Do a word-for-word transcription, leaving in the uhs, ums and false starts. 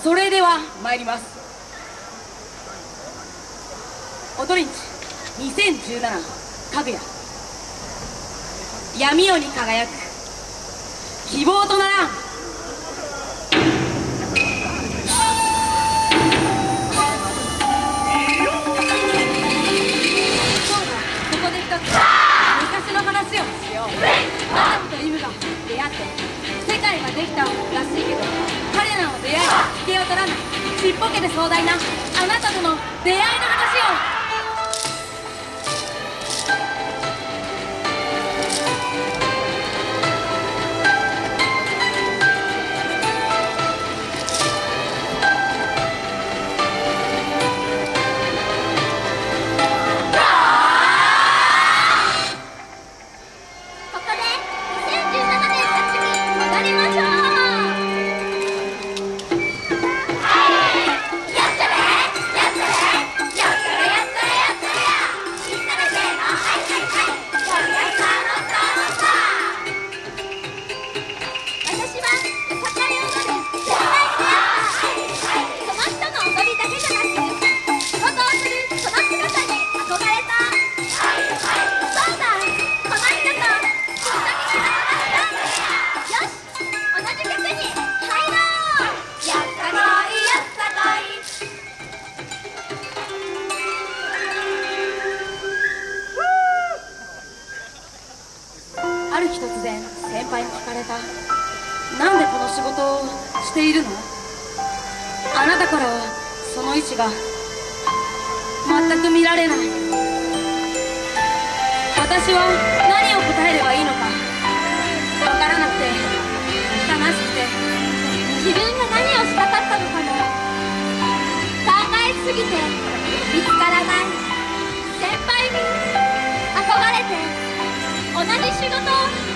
それでは参ります。踊りんちにせんじゅうななかぐや闇夜に輝く希望とならん。話をしよう。アダムとイブが出会って世界ができたらしいけど、彼らの出会いは引けを取らないちっぽけで壮大なあなたとの出会いの話を。ある日突然先輩に聞かれた。なんでこの仕事をしているの？あなたからはその意思が全く見られない。私は何を答えればいいのかわからなくて悲しくて、自分が何をしたかったのかも考えすぎて見つからない。先輩に憧れて同じ仕事を